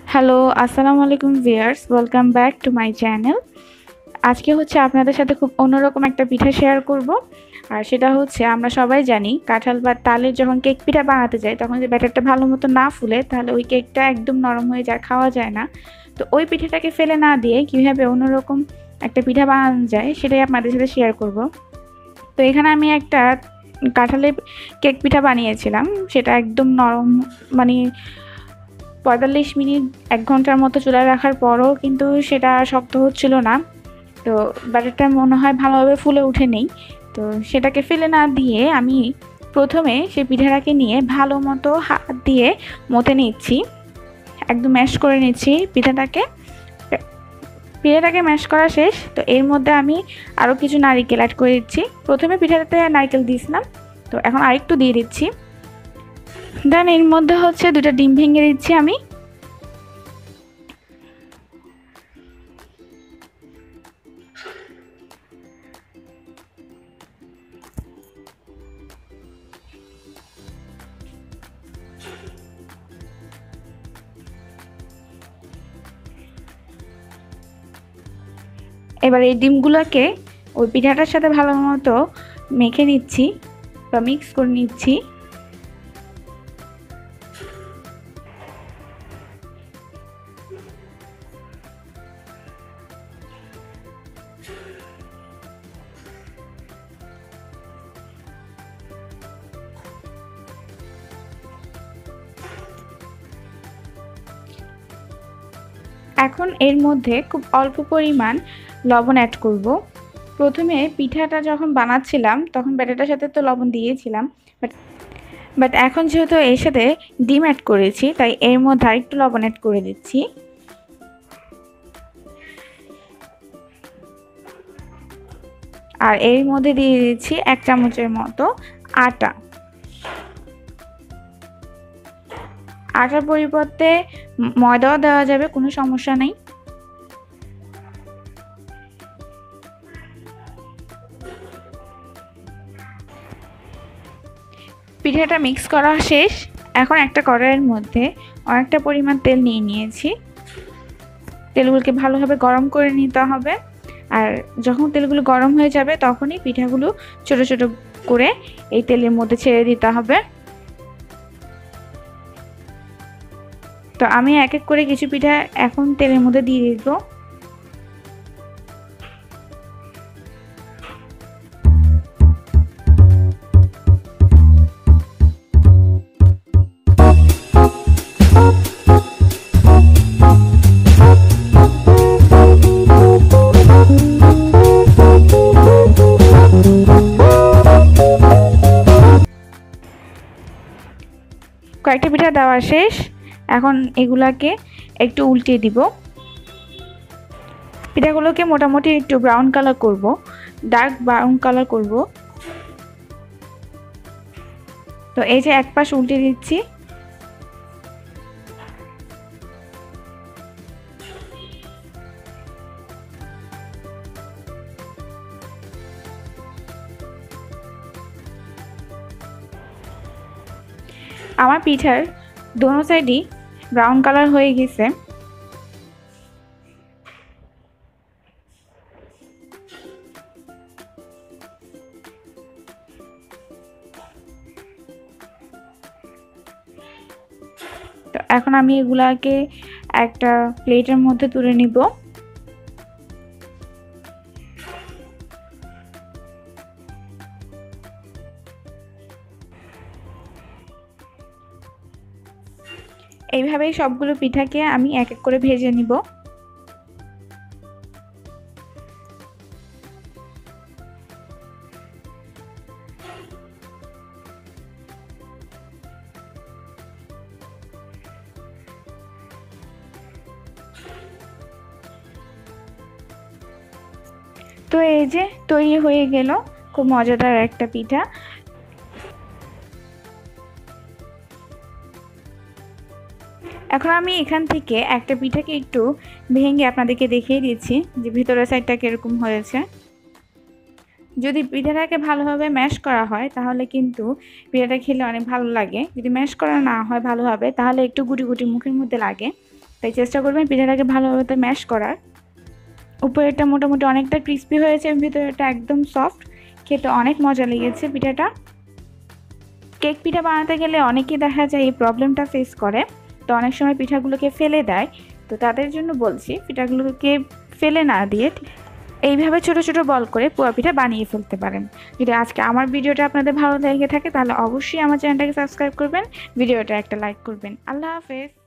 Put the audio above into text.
Hello, আসসালামু আলাইকুম viewers, welcome back to my channel. আজকে হচ্ছে আপনাদের সাথে খুব অন্যরকম একটা পিঠা শেয়ার করব। আর সেটা হচ্ছে আমরা সবাই জানি কাঁঠাল বা তালের যখন কেক পিঠা বানাতে যাই তখন যে ব্যাটারটা ভালো মতো না ফুলে তাহলে ওই কেকটা একদম নরম হয়ে যায়, খাওয়া যায় না। তো ওই পিঠাটাকে ফেলে না দিয়ে কীভাবে অন্যরকম একটা পিঠা বানানো যায় সেটাই আপনাদের সাথে শেয়ার করব। তো এখানে আমি একটা কাঁঠালের কেক পিঠা বানিয়েছিলাম, সেটা একদম নরম, মানে ৪৫ মিনিট ১ ঘন্টার মতো চুলায় রাখার পরও কিন্তু সেটা শক্ত হচ্ছিল না। তো ব্যাটারটা মনে হয় ভালোভাবে ফুলে ওঠেনি। তো সেটাকে ফেলে না দিয়ে আমি প্রথমে সেই পিঠাটাকে নিয়ে ভালো মতো হাত দিয়ে মথে নিচ্ছি, একদম ম্যাশ করে নিচ্ছি পিঠাটাকে। ম্যাশ করা শেষ। তো এর মধ্যে আমি আরও কিছু নারিকেল অ্যাড করে দিচ্ছি। প্রথমে পিঠাটাতে নারকেল দিয়েছিলাম, তো এখন আরেকটু দিয়ে দিচ্ছি। দেন এর মধ্যে হচ্ছে ২টা ডিম ভেঙে দিচ্ছি আমি। এবার এই ডিমগুলোকে ওই পিঠাটার সাথে ভালো মতো মেখে নিচ্ছি বা মিক্স করে নিচ্ছি। এখন এর মধ্যে খুব অল্প পরিমাণ লবণ অ্যাড করব। প্রথমে পিঠাটা যখন বানাচ্ছিলাম তখন ব্যাটারটার সাথে তো লবণ দিয়েছিলাম, বাট এখন যেহেতু এর সাথে ডিম অ্যাড করেছি তাই এর মধ্যে আরেকটু লবণ অ্যাড করে দিচ্ছি। আর এর মধ্যে দিয়ে দিচ্ছি ১ চামচের মতো আটা। আটার পরিবর্তে ময়দাও দেওয়া যাবে, কোনো সমস্যা নেই। পিঠাটা মিক্স করা শেষ। এখন একটা কড়াইয়ের মধ্যে অনেকটা পরিমাণ তেল নিয়ে নিয়েছি। তেলগুলোকে ভালোভাবে গরম করে নিতে হবে। আর যখন তেলগুলো গরম হয়ে যাবে তখনই পিঠাগুলো ছোট ছোট করে এই তেলের মধ্যে ছেড়ে দিতে হবে। তো আমি এক এক করে কিছু পিঠা এখন তেলের মধ্যে দিয়ে দিব। কয়েকটা পিঠা দেওয়া শেষ। এখন এগুলাকে একটু উল্টিয়ে দিব। পিঠাগুলোকে মোটামুটি একটু ব্রাউন কালার করব, ডার্ক ব্রাউন কালার করব। তো এই যে এক পাশ উল্টে দিচ্ছি। আমার পিঠার দোনো সাইডই ব্রাউন কালার হয়ে গেছে। তো এখন আমি এগুলাকে একটা প্লেটের মধ্যে তুলে নিব। এইভাবেই সবগুলো পিঠাকে আমি এক এক করে ভেজে নিব। তো এই যে তৈরি হয়ে গেল খুব মজাদার একটা পিঠা। এখন আমি এখান থেকে একটা পিঠাকে একটু ভেঙে আপনাদেরকে দেখিয়ে দিচ্ছি যে ভিতরের সাইডটা কীরকম হয়েছে। যদি পিঠাটাকে ভালোভাবে ম্যাশ করা হয় তাহলে কিন্তু পিঠাটা খেলে অনেক ভালো লাগে। যদি ম্যাশ করা না হয় ভালোভাবে তাহলে একটু গুটি গুটি মুখের মধ্যে লাগে। তাই চেষ্টা করবেন পিঠাটাকে ভালোভাবে ম্যাশ করার। উপরেরটা মোটামুটি অনেকটা ক্রিস্পি হয়েছে, ভিতরেরটা একদম সফট, খেতে অনেক মজা লেগেছে পিঠাটা। কেক পিঠা বানাতে গেলে অনেকেই দেখা যায় এই প্রবলেমটা ফেস করে, তো অনেক সময় পিঠাগুলোকে ফেলে দেয়। তো তাদের জন্য বলছি পিঠাগুলোকে ফেলে না দিয়ে এইভাবে ছোট ছোট বল করে পোয়া পিঠা বানিয়ে ফেলতে পারেন। যদি আজকে আমার ভিডিওটা আপনাদের ভালো লেগে থাকে তাহলে অবশ্যই আমার চ্যানেলটাকে সাবস্ক্রাইব করবেন, ভিডিওটা একটা লাইক করবেন। আল্লাহ হাফেজ।